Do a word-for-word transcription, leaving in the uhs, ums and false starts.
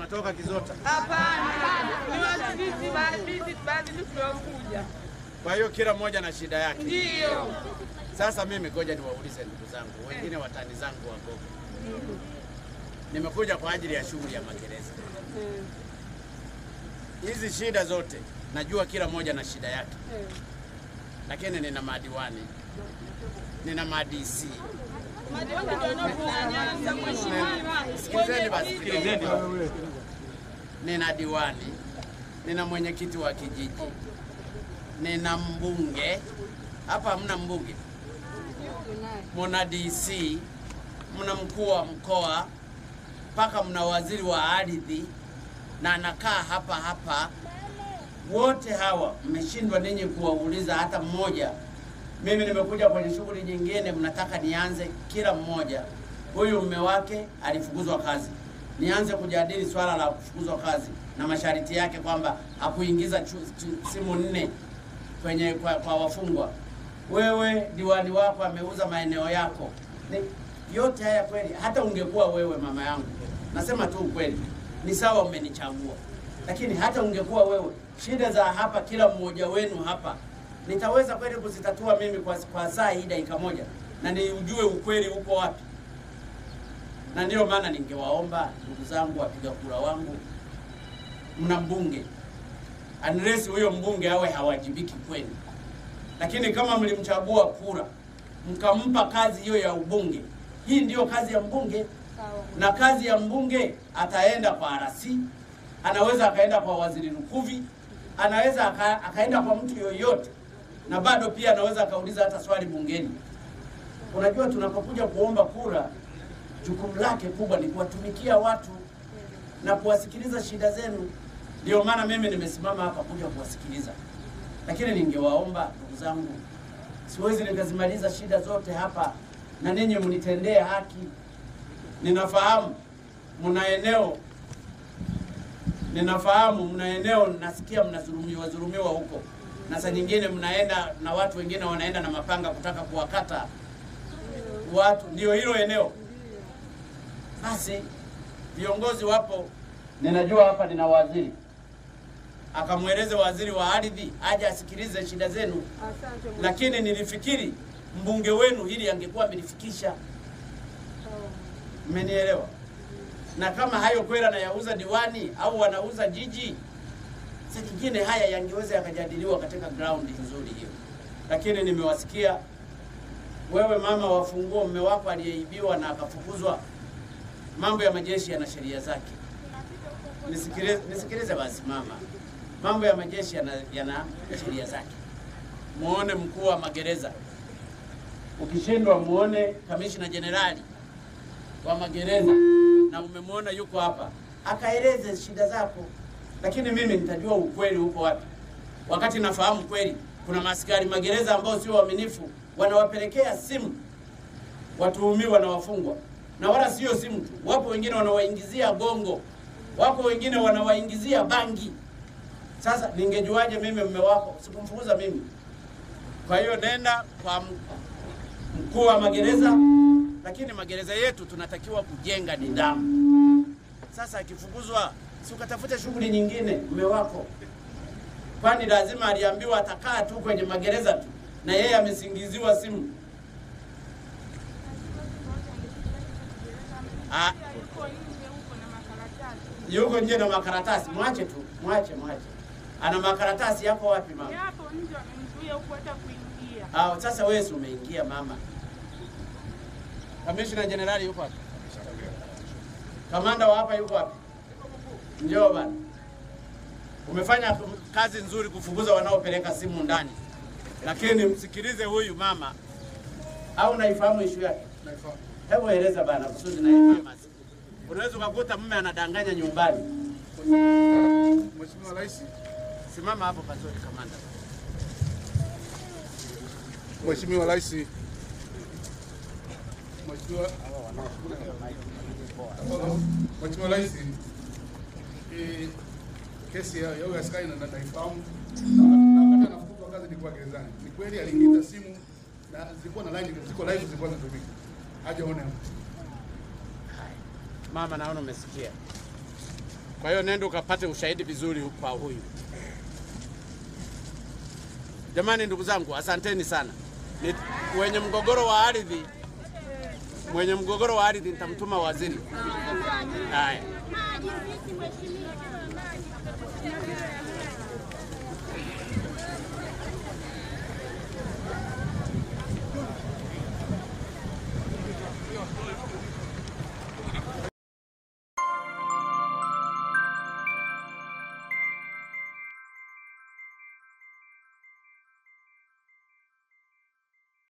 mnatoka Kizota? Hapana. Ni wasisi baadhi baadhi tunakuja. Kwa hiyo kila mmoja na shida yake. Ndio. Sasa mimi ngoja niwaulize ndugu zangu, wengine watani zangu wa Gogo. Nimekuja kwa ajili ya shughuli ya magereza. Hizi shida zote najua kila mmoja na shida yake. Lakini nina madiwani. Nina madisi. Madiwani ndio wanaokuanyaza mheshimiwa. Sikilizeni basi, sikilizeni. Nina diwani, nina mwenyekiti wa kijiji, nina mbunge. Hapa hamna mbunge. Mna D C, mna mkuu wa mkoa, mpaka mna waziri wa ardhi na anakaa hapa hapa. Wote hawa mmeshindwa ninyi kuwauliza hata mmoja. Mimi nimekuja kwenye shughuli nyingine, mnataka nianze kila mmoja. Huyu mume wake alifukuzwa kazi. Nianze kujadili swala la kufukuzwa kazi na masharti yake kwamba hakuingiza simu nne kwenye kwa, kwa wafungwa. Wewe diwani wako ameuza maeneo yako. Ni, yote haya kweli, hata ungekuwa wewe mama yangu, nasema tu ukweli, ni sawa umenichagua. Lakini hata ungekuwa wewe, shida za hapa kila mmoja wenu hapa nitaweza kweli kuzitatua mimi kwa, kwa saa hii dakika moja, na niujue ukweli uko wapi. Na ndio maana ningewaomba ndugu zangu wapiga kura wangu, mna mbunge, unless huyo mbunge awe hawajibiki kweli. Lakini kama mlimchagua kura, mkampa kazi hiyo ya ubunge, hii ndiyo kazi ya mbunge. Na kazi ya mbunge ataenda kwa R C, anaweza akaenda kwa waziri Lukuvi, anaweza aka, akaenda kwa mtu yoyote, na bado pia anaweza akauliza hata swali bungeni. Unajua tunapokuja kuomba kura, jukumu lake kubwa ni kuwatumikia watu na kuwasikiliza shida zenu. Ndio maana mimi nimesimama hapa kuja kuwasikiliza. Lakini ningewaomba ndugu zangu, siwezi nikazimaliza shida zote hapa na ninyi mnitendee haki. Ninafahamu mna eneo Ninafahamu mna eneo nasikia mnazulumiwa zulumiwa huko. Na saa nyingine mnaenda na watu wengine wanaenda na mapanga kutaka kuwakata watu. Ndio hilo eneo. Basi viongozi wapo. Ninajua hapa nina waziri. Akamweleze waziri wa ardhi aje asikilize shida zenu. Lakini nilifikiri mbunge wenu hili angekuwa amenifikisha. Mmenielewa? Na kama hayo kweli anayauza diwani au wanauza jiji, sasa nyingine haya yangeweza yakajadiliwa katika ground nzuri hiyo. Lakini nimewasikia wewe mama wafungua mume wako aliyeibiwa na akafukuzwa. Mambo ya majeshi yana sheria zake. Nisikilize, nisikilize basi mama. Mambo ya majeshi yana, yana sheria zake. Muone mkuu wa magereza. Ukishindwa muone kamishna jenerali wa magereza, na umemwona yuko hapa, akaeleze shida zako. Lakini mimi nitajua ukweli uko wapi. Wakati nafahamu kweli kuna maaskari magereza ambao sio waaminifu, wanawapelekea simu watuhumiwa na wafungwa. Na wala sio simu tu, wapo wengine wanawaingizia gongo, wapo wengine wanawaingizia bangi. Sasa ningejuaje mimi mume wako? Sikumfukuza mimi. Kwa hiyo nenda kwa mkuu wa magereza. Lakini magereza yetu tunatakiwa kujenga nidhamu. Sasa akifukuzwa, si ukatafuta shughuli nyingine mume wako. Kwani lazima aliambiwa atakaa tu kwenye magereza tu na yeye amesingiziwa simu? Ah, yuko nje na makaratasi. Mwache tu, mwache mwache. Ana makaratasi yako wapi mama? Hapo nje amemzuia huko hata kuingia. Ah, sasa wewe si umeingia mama. Kamishna jenerali yuko wapi? Kamanda wa hapa yuko wapi? Njoo bana. Umefanya kazi nzuri kufukuza wanaopeleka simu ndani. Lakini msikilize huyu mama. Au naifahamu issue yake? Naifahamu. Hebu eleza bana kusudi na yeye mama. Unaweza kukuta mume anadanganya nyumbani. Mheshimiwa Rais, simama hapo pazuri kamanda. Mheshimiwa Rais, Mheshimiwa Mheshimiwa Rais, eh, kesi ya yule askari na naifahamu. Na wakati anafukuzwa kazi nilikuwa gerezani. Ni kweli aliingiza simu na zilikuwa na line, ziko live, zilikuwa zinatumika. Hajaona. Mama, naona umesikia. Kwa hiyo nenda ukapate ushahidi vizuri kwa huyu. Jamani, ndugu zangu, asanteni sana. Ni wenye mgogoro wa ardhi, mwenye mgogoro wa ardhi nitamtuma waziri. Haya.